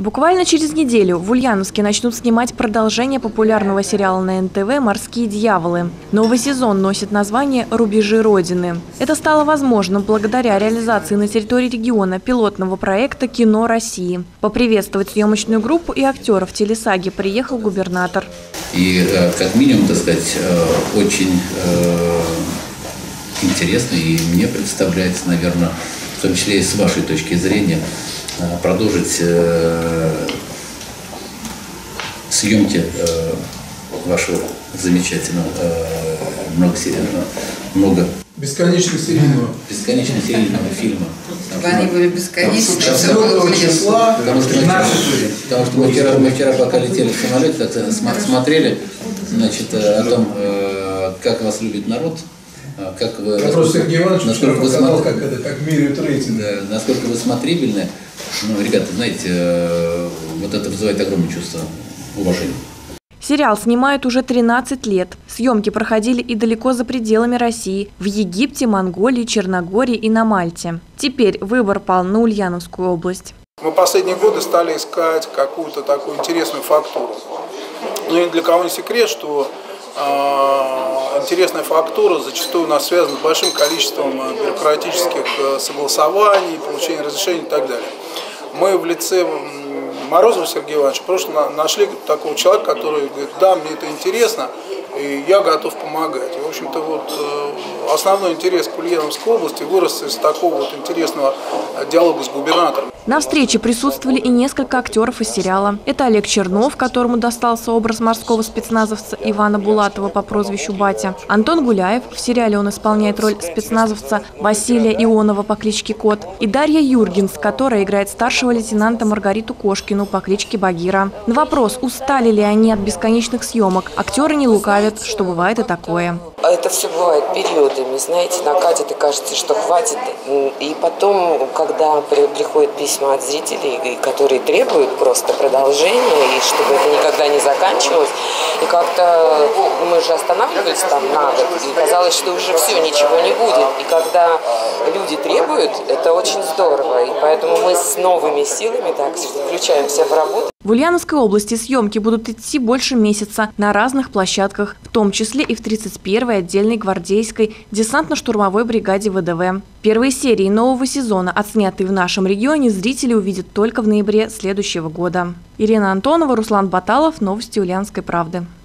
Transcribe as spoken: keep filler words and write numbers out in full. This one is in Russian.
Буквально через неделю в Ульяновске начнут снимать продолжение популярного сериала на эн тэ вэ «Морские дьяволы». Новый сезон носит название «Рубежи Родины». Это стало возможным благодаря реализации на территории региона пилотного проекта «Кино России». Поприветствовать съемочную группу и актеров телесаги приехал губернатор. И как минимум, так сказать, очень интересно и мне представляется, наверное, в том числе и с вашей точки зрения, продолжить э, съемки э, вашего замечательного э, много, много бесконечно серийного бесконечно серийного фильма. Они были бесконечны. числа. Потому что, мы, потому что мы, вчера, мы вчера, пока летели в самолете, смотрели, значит, о том, как вас любит народ. Как вы, Вопрос Сергея Ивановича насколько вы показал, смотри... как, это, как меряют рейтинг. Да, насколько вы смотрибельны. Ну, ребята, знаете, вот это вызывает огромное чувство уважения. Сериал снимают уже тринадцать лет. Съемки проходили и далеко за пределами России – в Египте, Монголии, Черногории и на Мальте. Теперь выбор пал на Ульяновскую область. Мы последние годы стали искать какую-то такую интересную фактуру. Ну и для кого не секрет, что э, интересная фактура зачастую у нас связана с большим количеством бюрократических согласований, получения разрешений и так далее. Мы в лице Морозова Сергея Ивановича просто нашли такого человека, который говорит: да, мне это интересно, и я готов помогать. И, в общем-то, вот основной интерес к Ульяновской области вырос из такого вот интересного диалога с губернатором. На встрече присутствовали и несколько актеров из сериала. Это Олег Чернов, которому достался образ морского спецназовца Ивана Булатова по прозвищу Батя. Антон Гуляев, в сериале он исполняет роль спецназовца Василия Ионова по кличке Кот. И Дарья Юргенс, которая играет старшего лейтенанта Маргариту Кошкину по кличке Багира. На вопрос, устали ли они от бесконечных съемок, актеры не лукавят, что бывает и такое. Это все бывает периодами, знаете, накатит и кажется, что хватит. И потом, когда приходят письма от зрителей, которые требуют просто продолжения, и чтобы это никогда не заканчивалось, и как-то мы же останавливались там на год, и казалось, что уже все, ничего не будет. И когда люди требуют, это очень здорово, и поэтому мы с новыми силами так включаемся в работу. В Ульяновской области съемки будут идти больше месяца на разных площадках, в том числе и в тридцать первой отдельной гвардейской десантно-штурмовой бригаде вэ дэ вэ. Первые серии нового сезона, отснятые в нашем регионе, зрители увидят только в ноябре следующего года. Ирина Антонова, Руслан Баталов. Новости Ульяновской правды.